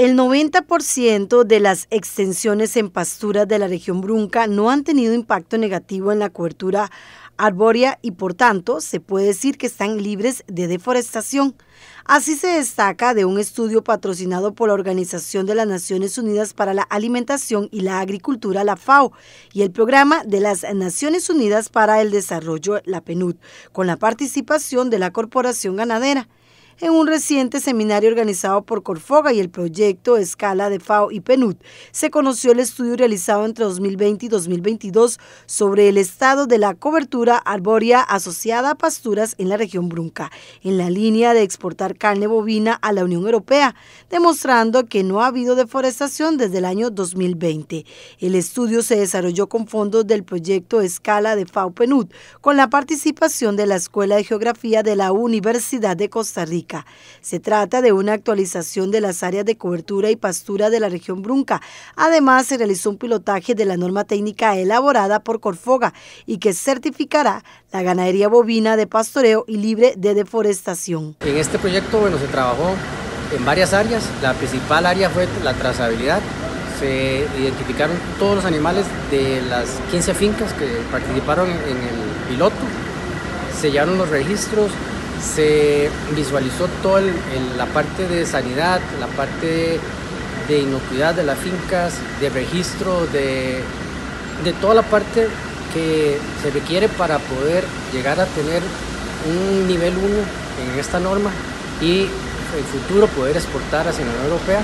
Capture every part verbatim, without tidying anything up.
El noventa por ciento de las extensiones en pasturas de la región Brunca no han tenido impacto negativo en la cobertura arbórea y por tanto se puede decir que están libres de deforestación. Así se destaca de un estudio patrocinado por la Organización de las Naciones Unidas para la Alimentación y la Agricultura, la FAO, y el Programa de las Naciones Unidas para el Desarrollo, la PNUD, con la participación de la Corporación Ganadera. En un reciente seminario organizado por Corfoga y el proyecto Escala de FAO y PNUD, se conoció el estudio realizado entre dos mil veinte y dos mil veintidós sobre el estado de la cobertura arbórea asociada a pasturas en la región Brunca, en la línea de exportar carne bovina a la Unión Europea, demostrando que no ha habido deforestación desde el año dos mil veinte. El estudio se desarrolló con fondos del proyecto Escala de FAO-PNUD, con la participación de la Escuela de Geografía de la Universidad de Costa Rica. Se trata de una actualización de las áreas de cobertura y pastura de la región Brunca. Además, se realizó un pilotaje de la norma técnica elaborada por Corfoga y que certificará la ganadería bovina de pastoreo y libre de deforestación. En este proyecto, bueno, se trabajó en varias áreas. La principal área fue la trazabilidad. Se identificaron todos los animales de las quince fincas que participaron en el piloto. Se llevaron los registros. Se visualizó toda la parte de sanidad, la parte de, de inocuidad de las fincas, de registro, de, de toda la parte que se requiere para poder llegar a tener un nivel uno en esta norma y en el futuro poder exportar hacia la Unión Europea.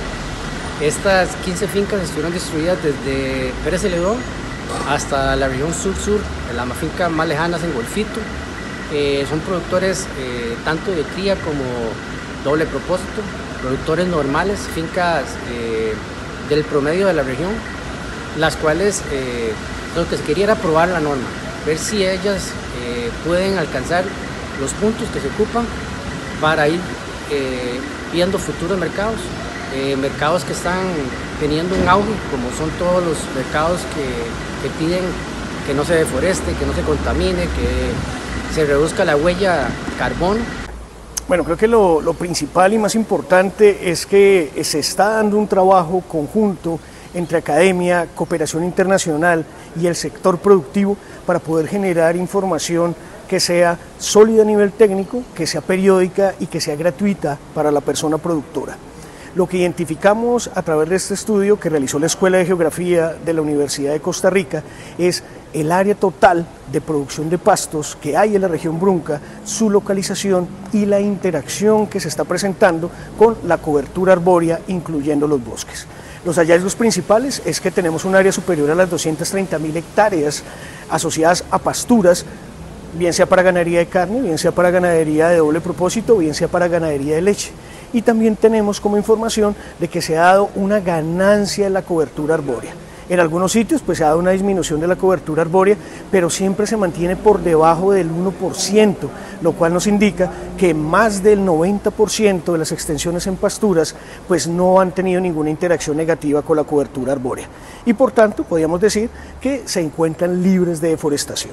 Estas quince fincas estuvieron destruidas desde Pérez Celedón hasta la región sur-sur, las fincas más lejanas en Golfito. Eh, son productores eh, tanto de cría como doble propósito, productores normales, fincas eh, del promedio de la región, las cuales eh, lo que se quería era probar la norma, ver si ellas eh, pueden alcanzar los puntos que se ocupan para ir eh, viendo futuros mercados, eh, mercados que están teniendo un auge, como son todos los mercados que, que piden que no se deforeste, que no se contamine, que se reduzca la huella carbón. Bueno, creo que lo, lo principal y más importante es que se está dando un trabajo conjunto entre academia, cooperación internacional y el sector productivo para poder generar información que sea sólida a nivel técnico, que sea periódica y que sea gratuita para la persona productora. Lo que identificamos a través de este estudio que realizó la Escuela de Geografía de la Universidad de Costa Rica es el área total de producción de pastos que hay en la región Brunca, su localización y la interacción que se está presentando con la cobertura arbórea, incluyendo los bosques. Los hallazgos principales es que tenemos un área superior a las doscientas treinta mil hectáreas asociadas a pasturas, bien sea para ganadería de carne, bien sea para ganadería de doble propósito, bien sea para ganadería de leche. Y también tenemos como información de que se ha dado una ganancia en la cobertura arbórea. En algunos sitios pues se ha dado una disminución de la cobertura arbórea, pero siempre se mantiene por debajo del uno por ciento, lo cual nos indica que más del noventa por ciento de las extensiones en pasturas pues no han tenido ninguna interacción negativa con la cobertura arbórea. Y por tanto podríamos decir que se encuentran libres de deforestación.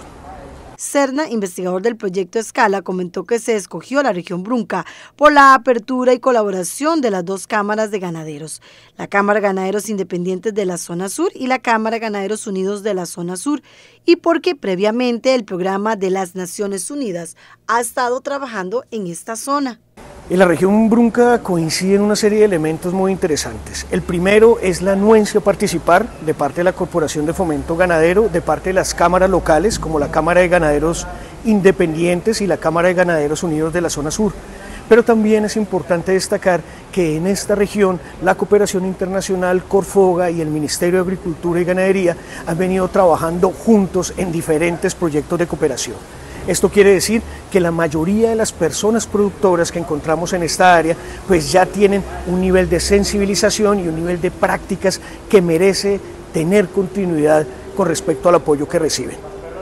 Serna, investigador del proyecto Escala, comentó que se escogió la región Brunca por la apertura y colaboración de las dos cámaras de ganaderos, la Cámara de Ganaderos Independientes de la Zona Sur y la Cámara de Ganaderos Unidos de la Zona Sur, y porque previamente el Programa de las Naciones Unidas ha estado trabajando en esta zona. En la región Brunca coinciden una serie de elementos muy interesantes. El primero es la anuencia a participar de parte de la Corporación de Fomento Ganadero, de parte de las cámaras locales, como la Cámara de Ganaderos Independientes y la Cámara de Ganaderos Unidos de la Zona Sur. Pero también es importante destacar que en esta región la cooperación internacional, Corfoga y el Ministerio de Agricultura y Ganadería han venido trabajando juntos en diferentes proyectos de cooperación. Esto quiere decir que la mayoría de las personas productoras que encontramos en esta área pues ya tienen un nivel de sensibilización y un nivel de prácticas que merece tener continuidad con respecto al apoyo que reciben.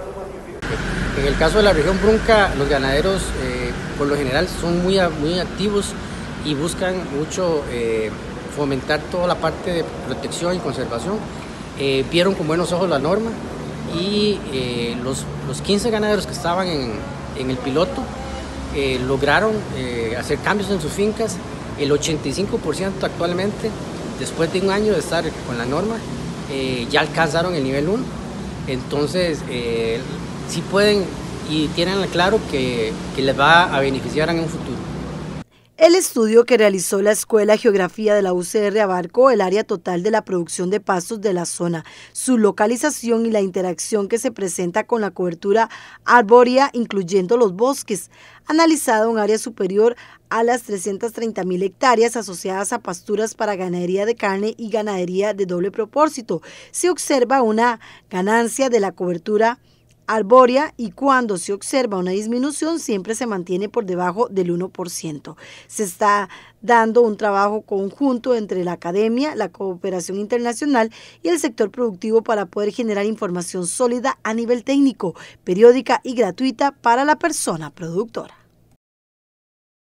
En el caso de la región Brunca, los ganaderos eh, por lo general son muy, muy activos y buscan mucho eh, fomentar toda la parte de protección y conservación. Eh, vieron con buenos ojos la norma y eh, los, los quince ganaderos que estaban en, en el piloto eh, lograron eh, hacer cambios en sus fincas. El ochenta y cinco por ciento actualmente después de un año de estar con la norma, eh, ya alcanzaron el nivel uno. Entonces, eh, sí pueden y tienen claro que, que les va a beneficiar en un futuro. El estudio que realizó la Escuela de Geografía de la U C R abarcó el área total de la producción de pastos de la zona, su localización y la interacción que se presenta con la cobertura arbórea, incluyendo los bosques, analizado un área superior a las trescientas treinta mil hectáreas asociadas a pasturas para ganadería de carne y ganadería de doble propósito. Se observa una ganancia de la cobertura arbórea y cuando se observa una disminución siempre se mantiene por debajo del uno por ciento. Se está dando un trabajo conjunto entre la academia, la cooperación internacional y el sector productivo para poder generar información sólida a nivel técnico, periódica y gratuita para la persona productora.